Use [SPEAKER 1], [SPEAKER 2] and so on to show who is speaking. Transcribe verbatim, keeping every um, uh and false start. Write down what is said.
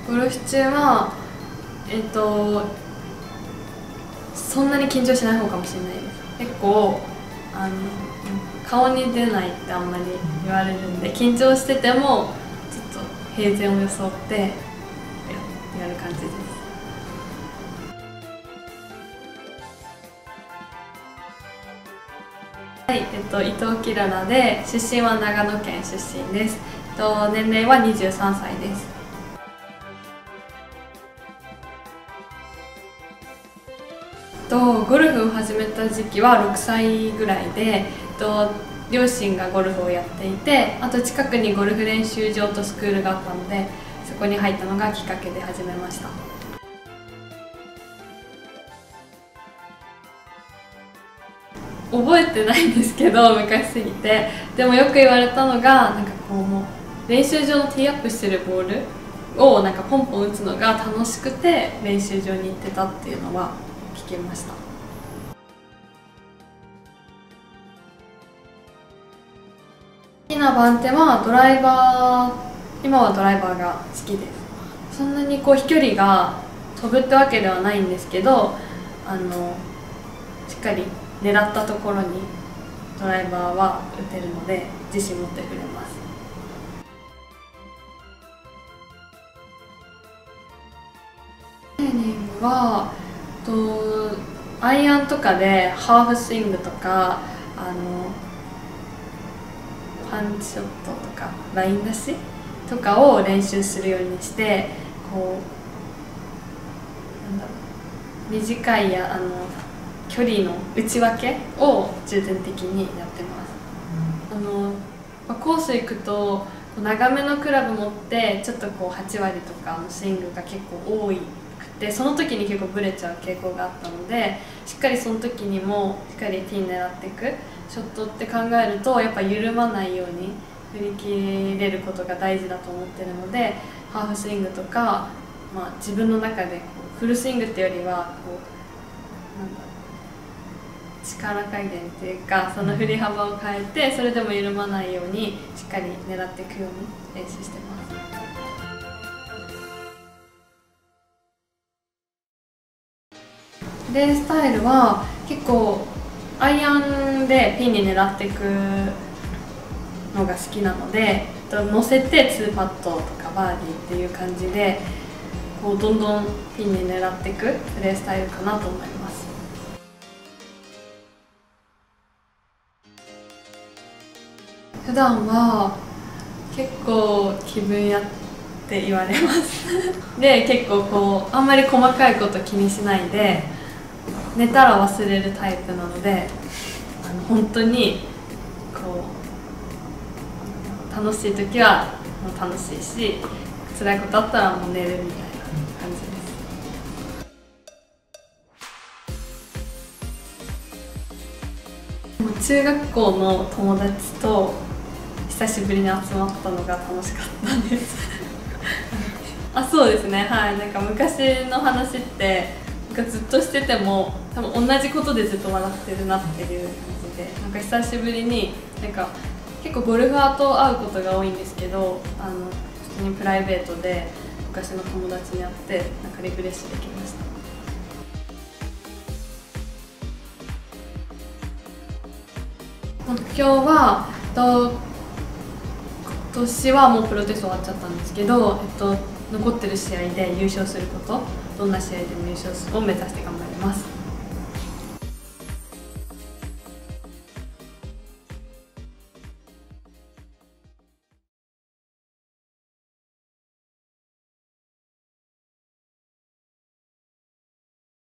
[SPEAKER 1] ゴルフ中はえっとそんなに緊張しない方かもしれないです。結構あの顔に出ないってあんまり言われるんで、緊張しててもちょっと平然を装ってや、やる感じです。はい、えっと伊藤きららで、出身は長野県出身です。えっと年齢はにじゅうさんさいです。とゴルフを始めた時期はろくさいぐらいで、と両親がゴルフをやっていて、あと近くにゴルフ練習場とスクールがあったので、そこに入ったのがきっかけで始めました。覚えてないんですけど、昔すぎて。でもよく言われたのが、なんかこうもう練習場のティーアップしてるボールをなんかポンポン打つのが楽しくて練習場に行ってたっていうのは聞きました。好きな番手はドライバー、今はドライバーが好きです。そんなにこう飛距離が飛ぶってわけではないんですけど、あのしっかり狙ったところにドライバーは打てるので自信持って振れます。トレーニングはとアイアンとかでハーフスイングとか、あのパンチショットとかライン出しとかを練習するようにして、こうなんだろう、短いやあの距離の打ち分けを重点的にやってます。あのコース行くと長めのクラブ持ってちょっとこうはちわりとかのスイングが結構多いくて、その時に結構ブレちゃう傾向があったので、しっかりその時にもしっかりピン狙っていくショットって考えると、やっぱ緩まないように振り切れることが大事だと思ってるので、ハーフスイングとか、まあ、自分の中でこうフルスイングってよりはこうなんだろう、力加減っていうか、その振り幅を変えてそれでも緩まないようにしっかり狙っていくように練習してます。プレースタイルは結構アイアンでピンに狙っていくのが好きなので、乗せてツーパットとかバーディーっていう感じでこうどんどんピンに狙っていくプレースタイルかなと思います。普段は結構気分屋って言われますで、結構こうあんまり細かいこと気にしないで、寝たら忘れるタイプなので、あの本当にこう楽しい時はもう楽しいし、辛いことあったらもう寝るみたいな感じです。もう中学校の友達と久しぶりに集まったのが楽しかったですあ、そうですね、はい。なんか昔の話ってなんかずっとしてても多分同じことでずっと笑ってるなっていう感じで、なんか久しぶりになんか結構ゴルファーと会うことが多いんですけど、あの普通にプライベートで昔の友達に会ってなんかリフレッシュできました。目標はと今年はもうプロテスト終わっちゃったんですけど、えっと、残ってる試合で優勝すること、どんな試合でも優勝を目指して頑張ります。